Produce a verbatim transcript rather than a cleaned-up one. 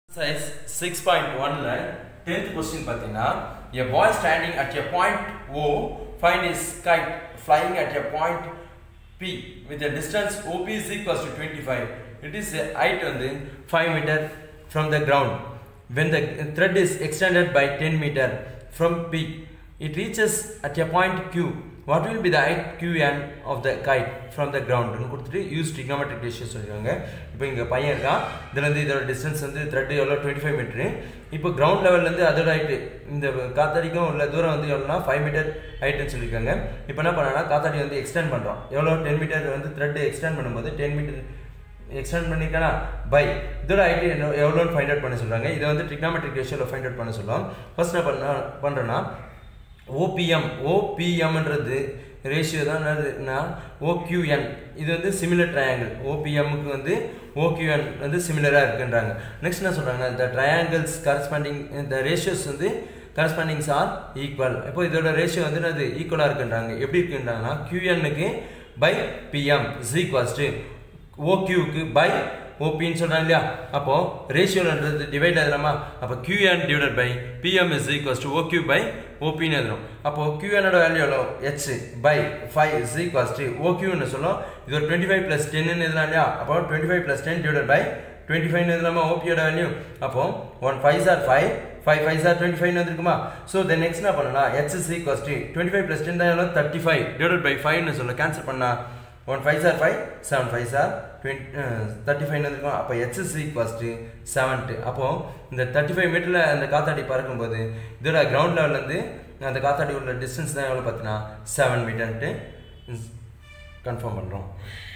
Exercise six point one ல tenth question பார்த்தீங்கன்னா a boy standing at a point O find his kite flying at a point P with a distance O P is equals to twenty-five. It is a height வந்து five meter from the ground. When the thread is extended by ten meter from P, it reaches at a point Q. What will be the height Q n of the kite from the ground? னு கொடுத்துட்டு use trigonometric ratio சொல்றாங்க. இப்போ இங்க பையன் இருக்கான். இதுல இருந்து இதோட டிஸ்டன்ஸ் வந்து thread எவ்வளவு twenty-five மீட்டர். இப்போ கிரவுண்ட் லெவல்ல இருந்து அதோட ஹைட் இந்த காத்தாடிக்கும் உள்ள தூரம் வந்து எவ்வளவுனா five மீட்டர் ஹைட்னு சொல்லிருக்காங்க. இப்போ என்ன பண்ணானா காத்தாடி வந்து எக்ஸ்டெண்ட் பண்றோம். எவ்வளவு ten மீட்டர் வந்து thread எக்ஸ்டெண்ட் பண்ணும்போது ten மீட்டர் எக்ஸ்டெண்ட் பண்ணிருக்கானா பை இதோட ஹைட் எவ்வளவுன்னு ஃபைண்ட் அவுட் பண்ண சொல்றாங்க. இத வந்து trigonometric ratioல ஃபைண்ட் அவுட் பண்ண சொல்றோம். ஃபர்ஸ்ட் என்ன பண்ணா பண்றேன்னா O P M O P M ன்றது ரேஷியோ தான் என்னதுன்னா O Q N. இது வந்து similar triangle. O P M க்கு வந்து O Q N வந்து சிமிலரா இருக்குன்றாங்க. நெக்ஸ்ட் என்ன சொல்றாங்கன்னா the triangles corresponding the ratios வந்து correspondings are equal. இப்போ இதோட ரேஷியோ வந்து என்னது ஈக்குவலா இருக்குன்றாங்க. எப்படி இருக்குன்றாங்கன்னா Q N க்கு by P M is equals to O Q க்கு by O P ன்னு சொல்றாங்க இல்லையா? அப்போ ரேஷியோன்றது டிவைட் ஆகுறமா? அப்போ Q N divided by P M is equals to O Q by O P ன்னு எழுதுறோம். அப்போ Q N ஓட வேல்யூ எவ்வளவு? H by five is equals to O Q ன்னு சொல்றோம். இது ஒரு twenty-five plus ten ன்னு எழுதலாம் இல்லையா? அப்போ twenty-five plus ten divided by twenty-five ன்னு எழுதலாமா O P ஓட வேல்யூ? அப்போ one fives are five, five fives are twenty-five ன்னு வந்துருக்குமா? So then next என்ன பண்ணனும்னா H is equals to twenty-five plus ten தான் எவ்வளவு? thirty-five divided by five ன்னு சொல்ல கேன்சல் பண்ணா one fives are five, seven fives are twenty, uh, thirty-five இருக்கும். அப்போ H is equals to seventy. அப்போ இந்த thirty-five மீட்டர்ல அந்த காத்தாடி பறக்கும்போது இதோட கிரவுண்ட் லெவல்ல இருந்து அந்த காத்தாடி உள்ள டிஸ்டன்ஸ் தான் எவ்வளவு பார்த்தீங்கன்னா seven மீட்டர்னு கன்ஃபார்ம் பண்றோம்.